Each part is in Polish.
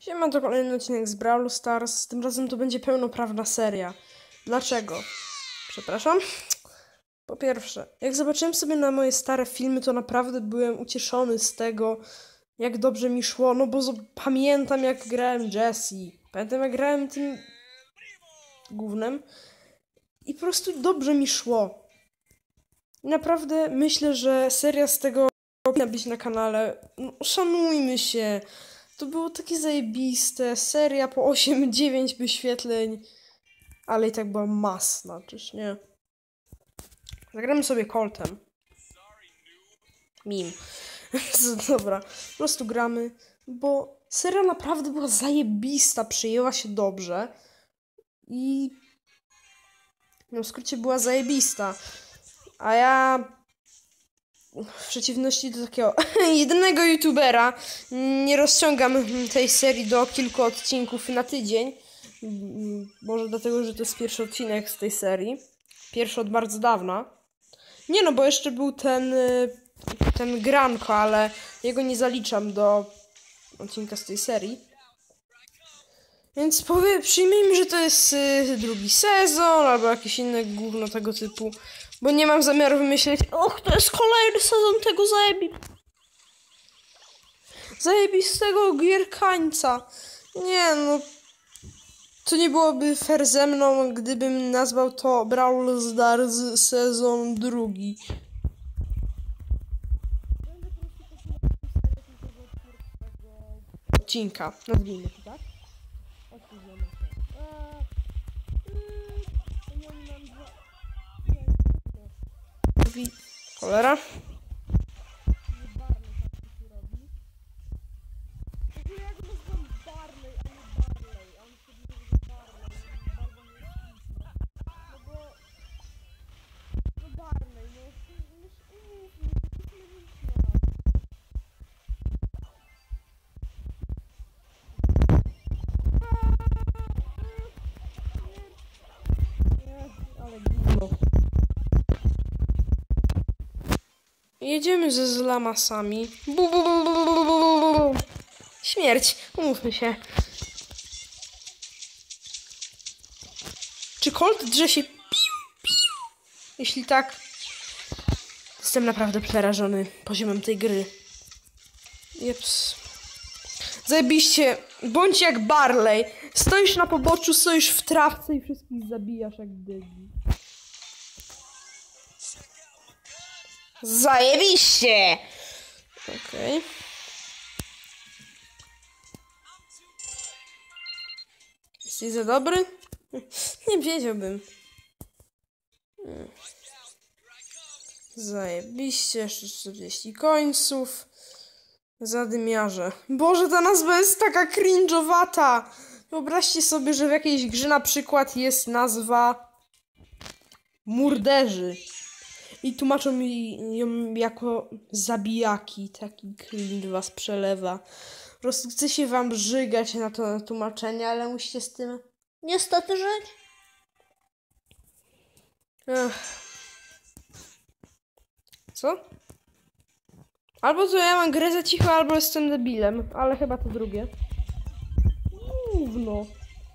Siema, to kolejny odcinek z Brawl Stars. Tym razem to będzie pełnoprawna seria. Dlaczego? Przepraszam. Po pierwsze, jak zobaczyłem sobie na moje stare filmy, to naprawdę byłem ucieszony z tego, jak dobrze mi szło. No bo pamiętam, jak grałem Jessie. Pamiętam, jak grałem tym gównem. I po prostu dobrze mi szło. I naprawdę myślę, że seria z tego powinna być na kanale. No, szanujmy się. To było takie zajebiste. Seria po 8-9 wyświetleń. Ale i tak była masna, czyż nie? Zagramy sobie Coltem. Mim. Dobra, po prostu gramy. Bo seria naprawdę była zajebista. Przyjęła się dobrze. I no w skrócie była zajebista. A ja w przeciwności do takiego jedynego youtubera nie rozciągam tej serii do kilku odcinków na tydzień. Może dlatego, że to jest pierwszy odcinek z tej serii. Pierwszy od bardzo dawna. Nie no, bo jeszcze był ten Granko, ale jego nie zaliczam do odcinka z tej serii. Więc przyjmijmy, że to jest drugi sezon albo jakieś inne gówno tego typu. Bo nie mam zamiaru wymyśleć, och, to jest kolejny sezon tego zajebistego gierkańca. Nie no, to nie byłoby fair ze mną, gdybym nazwał to Brawl Stars sezon drugi. Odcinka, nazwijmy to, tak? Cholera. Jedziemy ze zlamasami. Śmierć, umówmy się. Czy Colt drze się? Jeśli tak, jestem naprawdę przerażony poziomem tej gry. Jeps. Zajebiście, bądź jak Barley. Stoisz na poboczu, stoisz w trawce i wszystkich zabijasz jak dygi. Zajebiście! Okej. Jesteś za dobry? Nie wiedziałbym. Zajebiście, jeszcze 40 końców. Zadymiarze. Boże, ta nazwa jest taka cringe'owata. Wyobraźcie sobie, że w jakiejś grze na przykład jest nazwa Murderzy. I tłumaczą mi ją jako zabijaki. Taki cringe was przelewa. Po prostu chce się wam żygać na to tłumaczenie, ale musicie z tym niestety żyć. Co? Albo to ja mam grę za cicho, albo jestem debilem. Ale chyba to drugie. Gówno.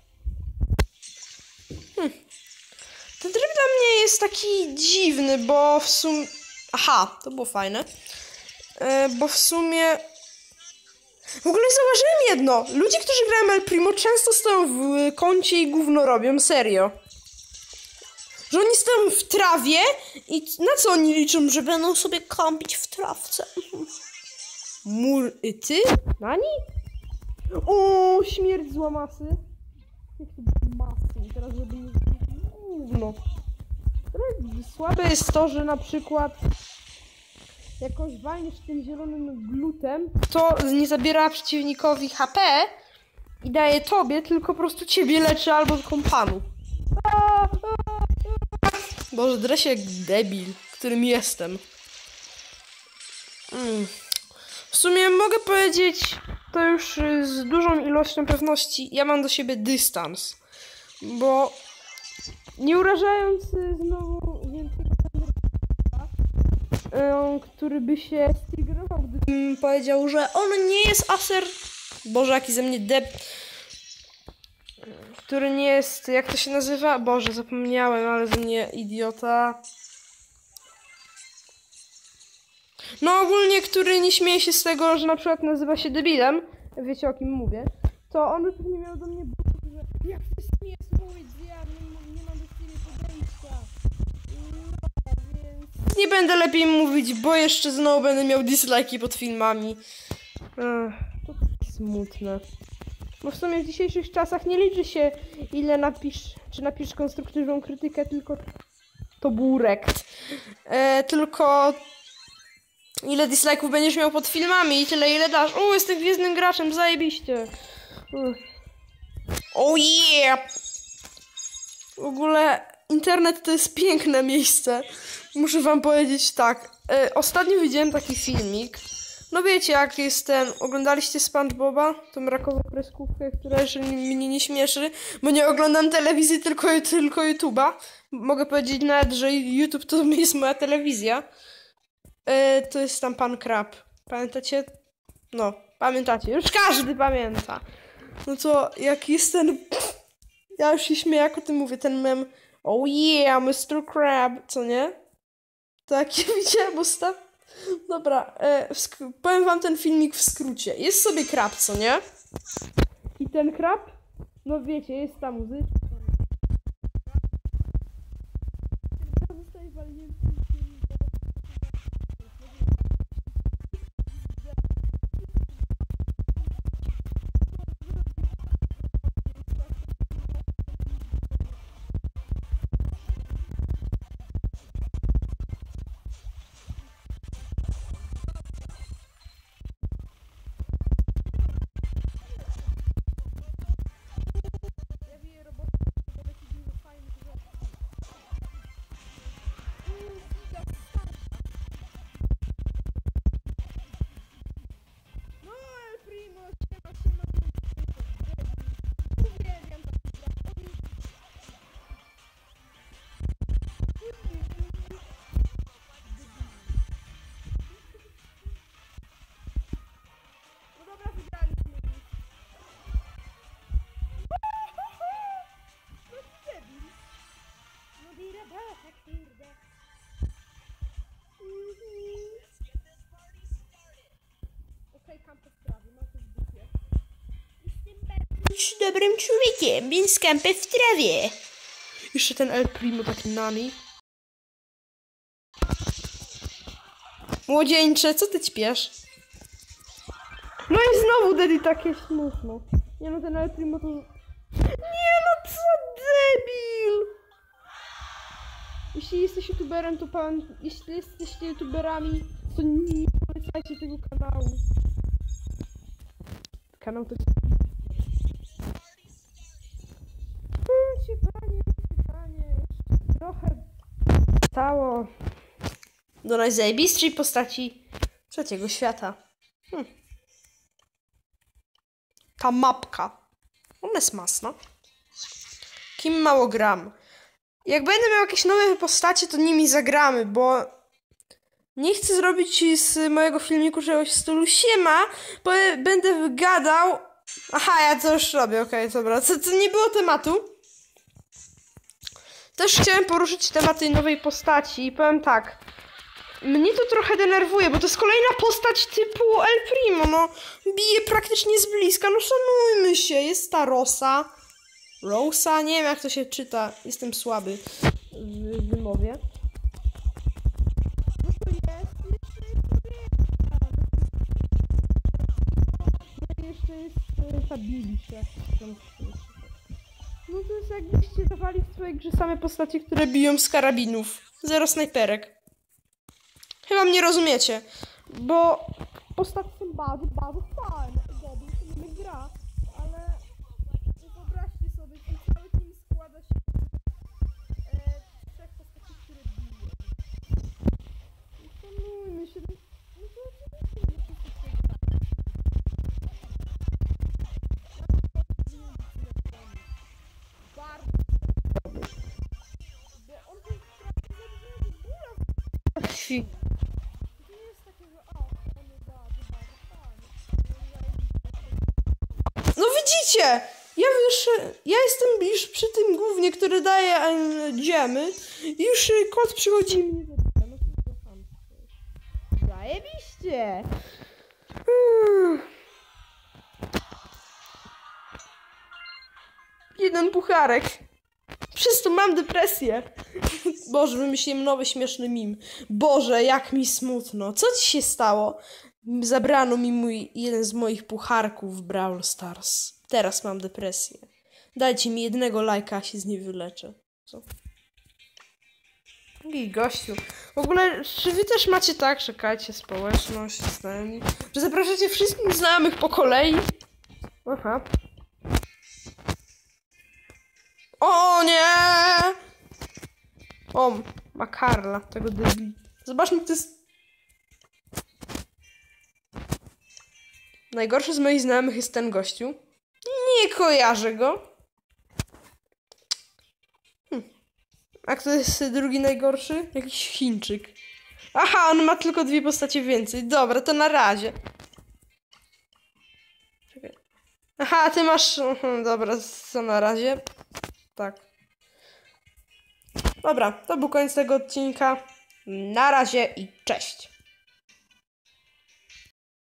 Ten tryb dla mnie jest taki dziwny, bo w sumie... Aha, to było fajne. Bo w sumie... W ogóle zauważyłem jedno. Ludzie, którzy grają El Primo, często stoją w kącie i gówno robią. Serio. Że oni stoją w trawie i na co oni liczą? Że będą sobie kąpić w trawce. Ty? Nani? O, śmierć z łamasy. Jak to masy. Teraz żeby nie... Gówno. Słabe jest to, że na przykład jakoś walniesz tym zielonym glutem, to nie zabiera przeciwnikowi HP i daje tobie, tylko po prostu ciebie leczy albo kompanów. Boże, drę się jak debil, którym jestem. W sumie mogę powiedzieć, to już z dużą ilością pewności, ja mam do siebie dystans. Bo nie urażając znowu wielkiego który by się strigerował, gdybym powiedział, że on nie jest Boże, jaki ze mnie który nie jest, jak to się nazywa? Boże, zapomniałem, ale ze mnie idiota. No ogólnie, który nie śmieje się z tego, że na przykład nazywa się debilem, wiecie o kim mówię, to on by pewnie miał do mnie że jak ty śmiesz mówić, że ja nie mam do ciebie podejścia. No, więc nie będę lepiej mówić, bo jeszcze znowu będę miał dislike'i pod filmami. To smutne. Bo w sumie w dzisiejszych czasach nie liczy się ile napisz konstruktywną krytykę, tylko to burek. Tylko ile dislike'ów będziesz miał pod filmami i tyle ile dasz. Jestem gwiezdnym graczem, zajebiście. Oh yeah! W ogóle internet to jest piękne miejsce. Muszę wam powiedzieć tak. Ostatnio widziałem taki filmik. No wiecie jak jest ten... Oglądaliście SpongeBoba? Tą rakową kreskówkę, która już mnie nie śmieszy. Bo nie oglądam telewizji, tylko YouTube'a. Mogę powiedzieć nawet, że YouTube to jest moja telewizja. To jest tam Pan Krab. Pamiętacie? No, pamiętacie. Już każdy pamięta. No to jak jest ten... Ja już się śmieję, jak o tym mówię, ten mem. Oh yeah, Mr. Crab, co nie? Takie widziałem ostatnio. Dobra, powiem wam ten filmik w skrócie. Jest sobie krab, co nie? I ten krab, no wiecie, jest ta muzyczka. Być dobrym człowiekiem, więc kampę w trawie. Jeszcze ten El Primo taki nami. Młodzieńcze, co ty ćpiesz? No i znowu Daddy takie smutno. Nie no, ten El Primo to... Nie no, co debil! Jeśli jesteś youtuberem, to jeśli jesteście youtuberami, to nie polecajcie tego kanału. Kanał to... Panie, trochę stało do najzajebistszej postaci trzeciego świata. Ta mapka. Ona jest masna. Kim mało gram. Jak będę miał jakieś nowe postacie, to nimi zagramy, bo nie chcę zrobić z mojego filmiku czegoś w stylu siema, bo będę gadał. Aha, ja to już robię, okej, dobra. To nie było tematu. Też chciałem poruszyć temat tej nowej postaci i powiem tak. Mnie to trochę denerwuje, bo to jest kolejna postać typu El Primo, no. Bije praktycznie z bliska, no szanujmy się. Jest ta Rosa, nie wiem jak to się czyta. Jestem słaby w wymowie. No to jeszcze jest ta Bilisza. No to jest jakbyście dawali w swojej grze same postacie, które biją z karabinów. Zero snajperek. Chyba mnie rozumiecie. Bo postacie są bardzo, bardzo fajne. Dobry, to nie gra. Ale wyobraźcie sobie, że cały team składa się z trzech postaci, które biją. I szanujmy się. No to oczywiście nie wszyscy krwi. To nie jest takie, że on da, fajnie. No widzicie! Ja jestem już przy tym głównie, który daje dżemy. I już kot przychodzi i mnie zabija. No to kocham. Zajebiście! Jeden pucharek. Przez to mam depresję. Boże, wymyśliłem nowy śmieszny meme. Boże, jak mi smutno. Co ci się stało? Zabrano mi jeden z moich pucharków w Brawl Stars. Teraz mam depresję. Dajcie mi jednego lajka, a się z niej wyleczę. Co? I gościu. W ogóle, czy wy też macie tak, czekajcie, społeczność, znajomi, że zapraszacie wszystkich znajomych po kolei? Aha. O nie! O, ma Karla, tego debil. Zobaczmy, kto jest... Najgorszy z moich znajomych jest ten gościu. Nie kojarzę go. A kto jest drugi najgorszy? Jakiś Chińczyk. Aha, on ma tylko 2 postacie więcej. Dobra, to na razie. Czekaj. Aha, ty masz... Dobra, co na razie? Tak. Dobra, to był koniec tego odcinka. Na razie i cześć.